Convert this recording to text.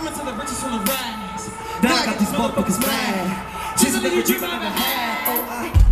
coming to the riches from the rise. Now I got these motherfuckers mad. Just a nigga dream I never had. Oh,